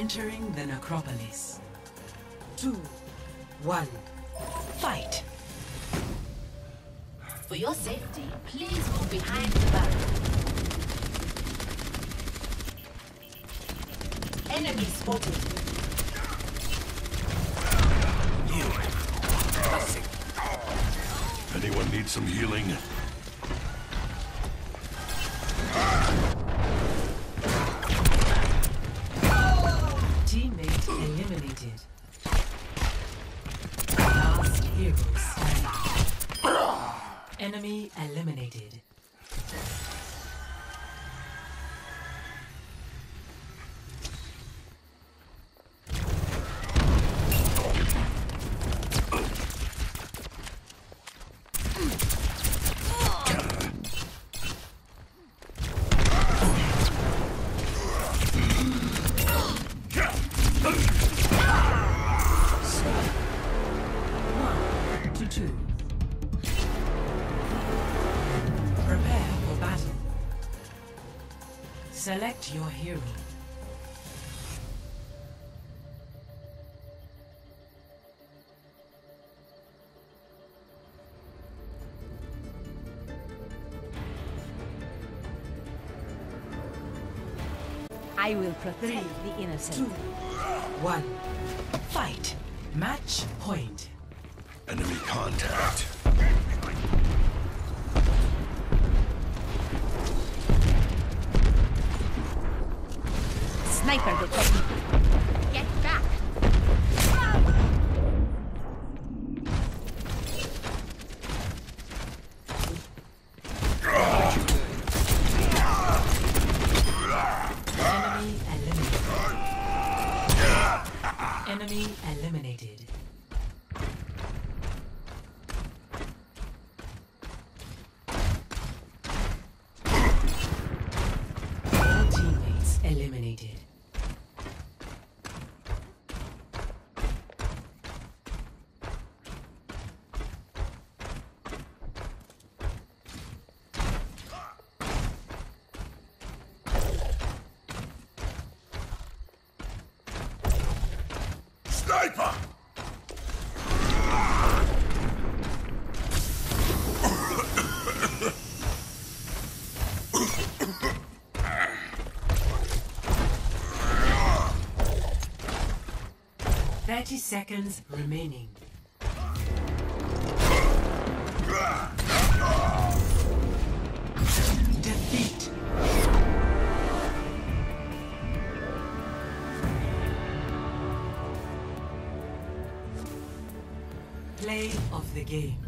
Entering the necropolis. 2, 1, fight! For your safety, please move behind the barrier. Enemy spotted. Anyone need some healing? Teammate eliminated. Last hero standing. Enemy eliminated. Select your hero. I will protect the innocent. 2, 1, fight! Match point. Enemy contact. Sniper detected. Get back! Enemy eliminated. All teammates eliminated. Sniper! 30 seconds remaining. Defeat. Play of the game.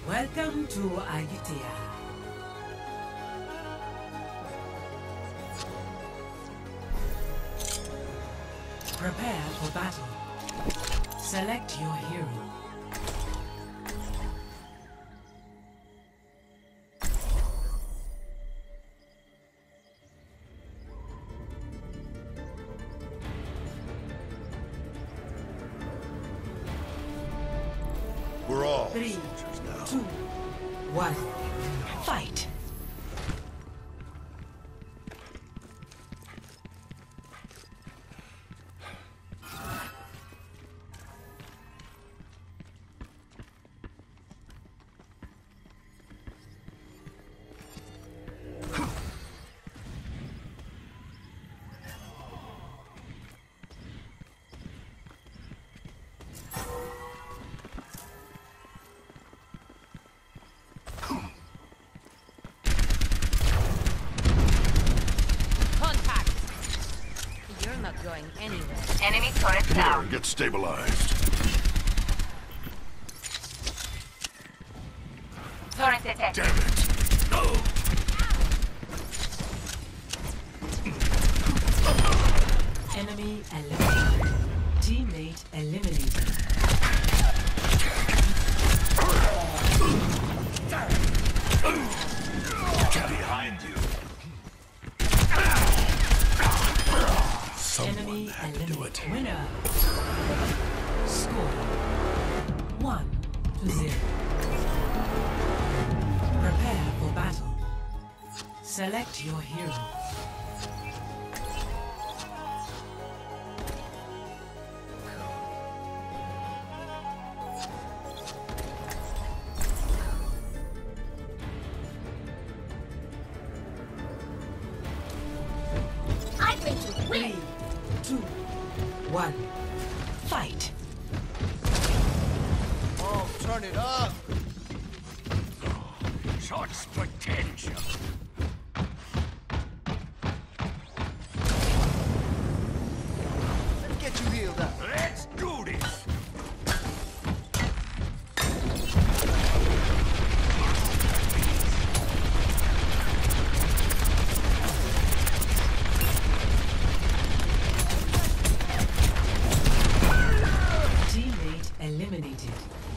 Welcome to Aitea. Prepare for battle. Select your hero. We're all 3, soldiers now. 2, 1. Fight! Contact! You're not going anywhere. Enemy turret Here, down. get stabilized. Turret detected. Damn it. No. Enemy eliminated. Teammate eliminated. Behind you. Someone Enemy had to do it. eliminated. Winner. Score 1-0. Prepare for battle. Select your hero. I'm going to 3, win. 2, 1. Fight! Oh, turn it up! Such potential. Let's get you healed up. Let's do this. Teammate eliminated.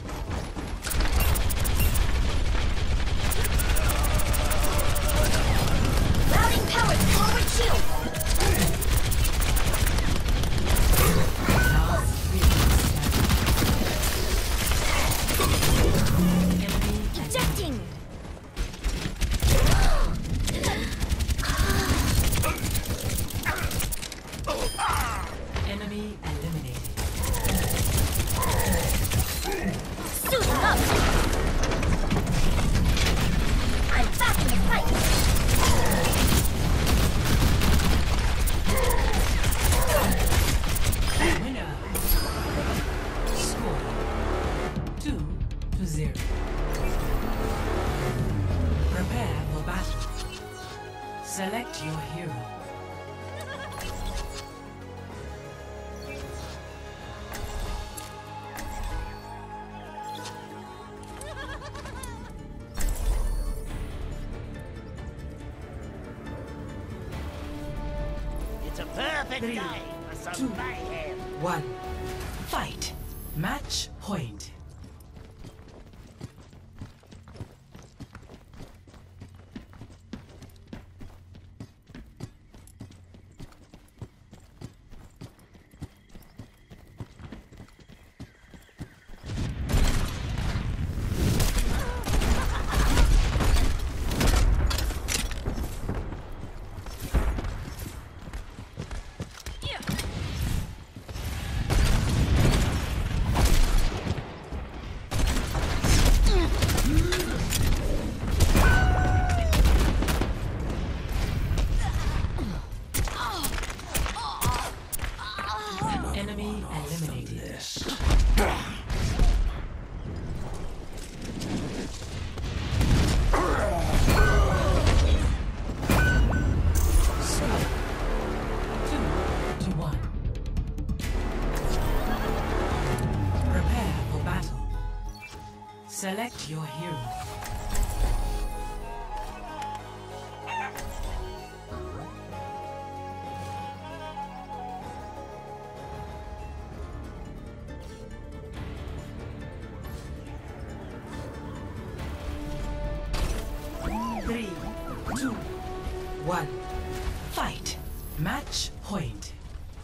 Routing power forward shield. Last three. Enemy Ejecting. Enemy eliminated. Suit up. I'm back in the fight. Winner. Score 2-0. Prepare for battle. Select your hero. It's a perfect 3, day for some 2, mayhem. 1. Fight. Match point. Select your hero. Three, two, one. Fight. Match point.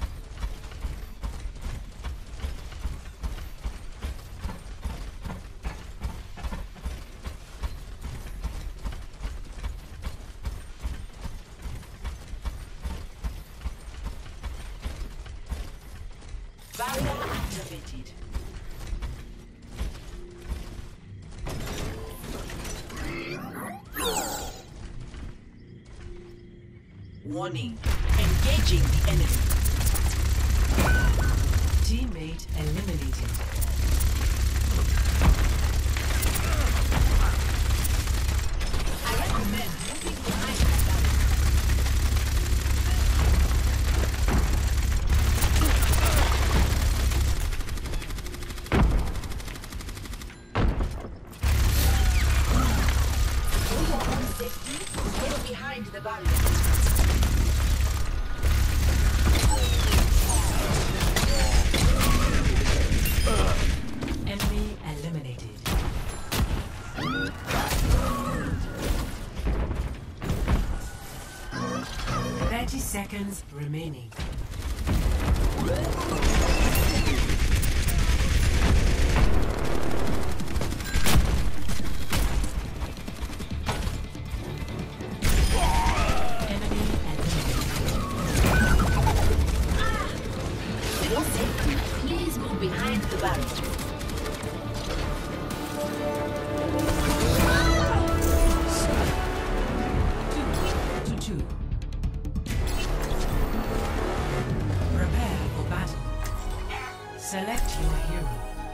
Barrier activated. Warning. Engaging the enemy. Teammate eliminated. I recommend moving behind the barrier. For your own safety, stay behind the barrier. Enemy eliminated. 30 seconds remaining. Enemy eliminated. For your safety, please move behind the barrier. Two to two. Prepare for battle. Select your hero.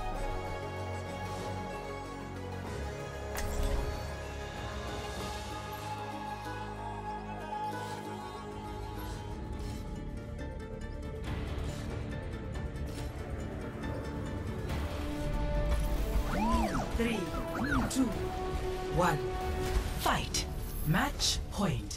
Three, two, one. Fight. Match point.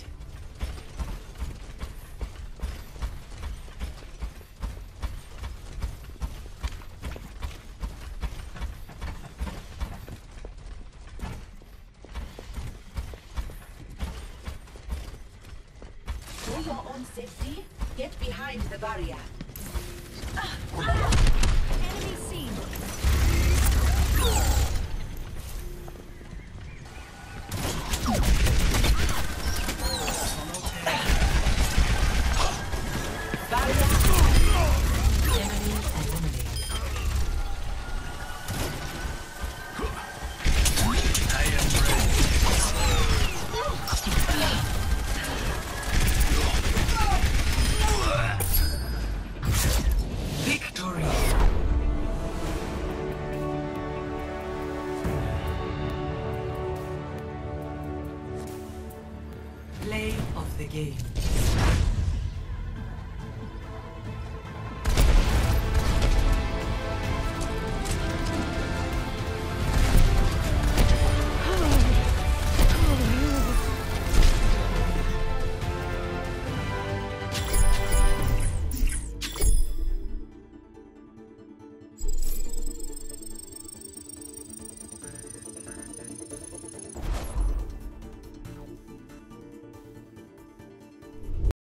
For your own safety, get behind the barrier. Enemy seen. Enemy eliminated. Victory. Play of the game.